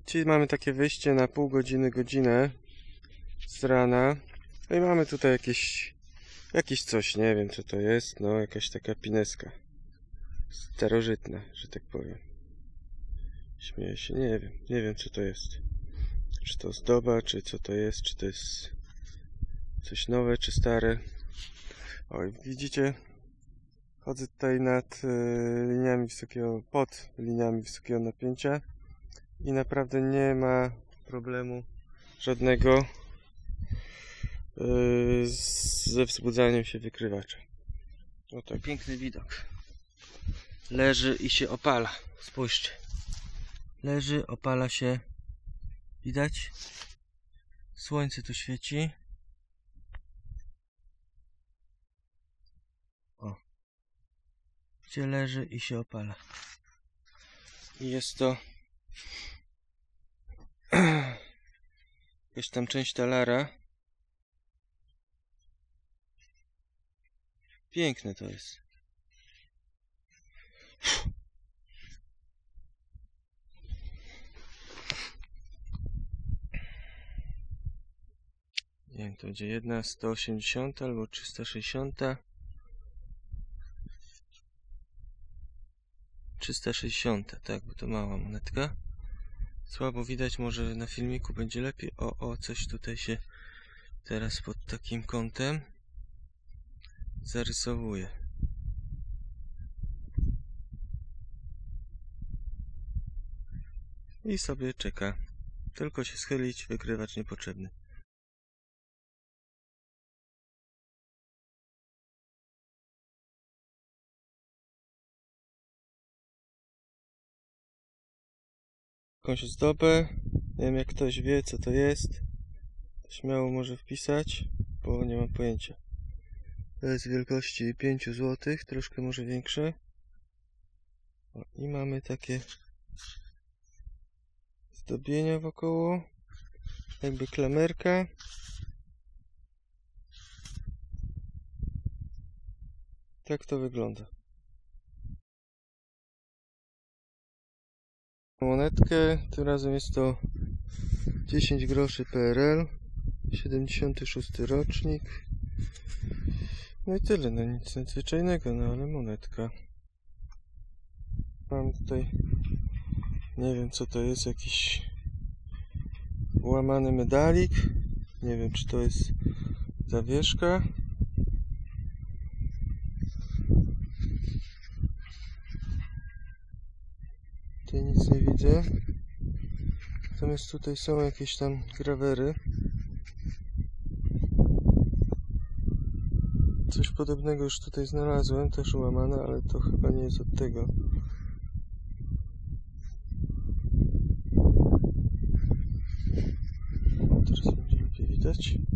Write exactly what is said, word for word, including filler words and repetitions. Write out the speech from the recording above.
Dzisiaj mamy takie wyjście na pół godziny, godzinę z rana. No i mamy tutaj jakieś, jakieś coś, nie wiem co to jest, no jakaś taka pineska. Starożytna, że tak powiem. Śmieję się, nie wiem, nie wiem co to jest. Czy to zdoba, czy co to jest, czy to jest coś nowe, czy stare. Oj, widzicie? Chodzę tutaj nad y, liniami wysokiego, pod liniami wysokiego napięcia i naprawdę nie ma problemu żadnego y, ze wzbudzaniem się wykrywacza. O tak. Piękny widok. Leży i się opala. Spójrzcie. Leży, opala się. Widać? Słońce tu świeci. O. Gdzie leży i się opala. I jest to jakaś tam część talara. Piękne to jest. Nie wiem, to będzie jedna sto osiemdziesiąt albo trzysta sześćdziesiąt. trzysta sześćdziesiąt, tak, bo to mała monetka. Słabo widać, może na filmiku będzie lepiej. O, o, coś tutaj się teraz pod takim kątem zarysowuje. I sobie czeka. Tylko się schylić, wykrywacz niepotrzebny. Jakąś ozdobę. Nie wiem, jak ktoś wie co to jest, śmiało może wpisać, bo nie mam pojęcia. To jest wielkości pięć złotych, troszkę może większe. O, i mamy takie zdobienia wokoło, jakby klamerka. Tak to wygląda. Monetkę, tym razem jest to dziesięć groszy P R L, siedemdziesiąty szósty rocznik. No i tyle, no nic nadzwyczajnego, no ale monetka. Mam tutaj, nie wiem co to jest, jakiś łamany medalik. Nie wiem czy to jest zawieszka. Tutaj nic nie widzę. Natomiast tutaj są jakieś tam grawery. Coś podobnego już tutaj znalazłem, też łamane, ale to chyba nie jest od tego. O, teraz będzie lepiej widać.